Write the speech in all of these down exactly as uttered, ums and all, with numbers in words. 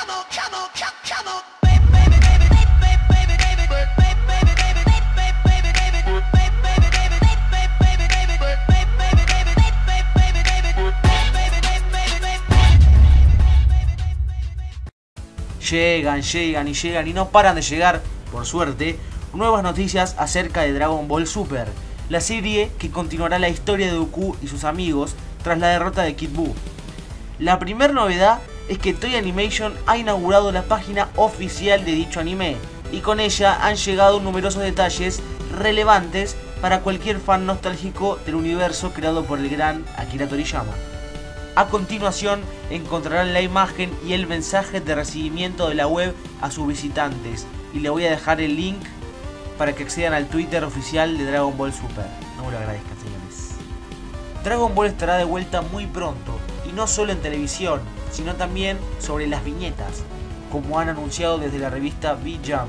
Llegan, llegan y llegan y no paran de llegar, por suerte, nuevas noticias acerca de Dragon Ball Super, la serie que continuará la historia de Goku y sus amigos tras la derrota de Kid Buu. La primera novedad es que Toei Animation ha inaugurado la página oficial de dicho anime y con ella han llegado numerosos detalles relevantes para cualquier fan nostálgico del universo creado por el gran Akira Toriyama. A continuación encontrarán la imagen y el mensaje de recibimiento de la web a sus visitantes y le voy a dejar el link para que accedan al Twitter oficial de Dragon Ball Super. No me lo agradezcan, señores. Dragon Ball estará de vuelta muy pronto y no solo en televisión, sino también sobre las viñetas, como han anunciado desde la revista V-Jump.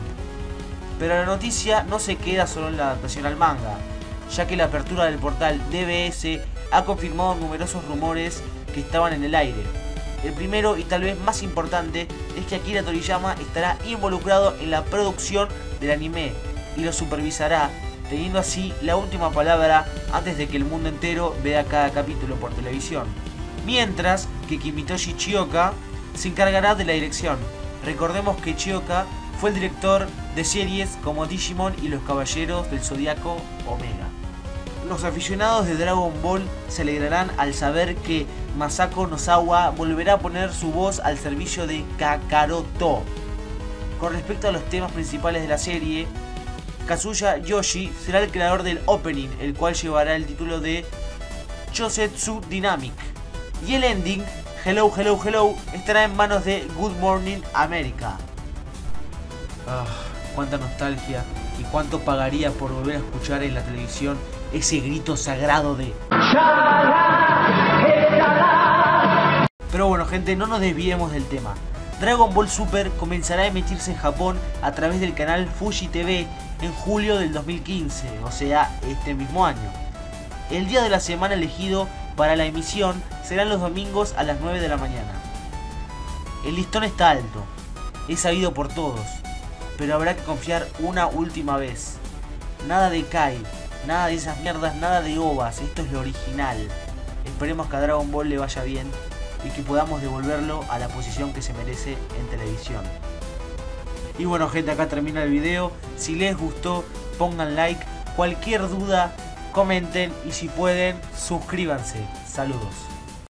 Pero la noticia no se queda solo en la adaptación al manga, ya que la apertura del portal D B S ha confirmado numerosos rumores que estaban en el aire. El primero y tal vez más importante es que Akira Toriyama estará involucrado en la producción del anime y lo supervisará, teniendo así la última palabra antes de que el mundo entero vea cada capítulo por televisión. Mientras que Kimitoshi Chioka se encargará de la dirección. Recordemos que Chioka fue el director de series como Digimon y los Caballeros del Zodiaco Omega. Los aficionados de Dragon Ball se alegrarán al saber que Masako Nozawa volverá a poner su voz al servicio de Kakaroto. Con respecto a los temas principales de la serie, Kazuya Yoshi será el creador del opening, el cual llevará el título de Chosetsu Dynamic. Y el ending, Hello Hello Hello, estará en manos de Good Morning America. Ah, cuánta nostalgia y cuánto pagaría por volver a escuchar en la televisión ese grito sagrado de... Pero bueno, gente, no nos desviemos del tema. Dragon Ball Super comenzará a emitirse en Japón a través del canal Fuji T V en julio del dos mil quince, o sea, este mismo año. El día de la semana elegido para la emisión serán los domingos a las nueve de la mañana. El listón está alto, es sabido por todos, pero habrá que confiar una última vez. Nada de Kai, nada de esas mierdas, nada de ovas, esto es lo original. Esperemos que a Dragon Ball le vaya bien y que podamos devolverlo a la posición que se merece en televisión. Y bueno, gente, acá termina el video. Si les gustó, pongan like. Cualquier duda, comenten y si pueden, suscríbanse. Saludos.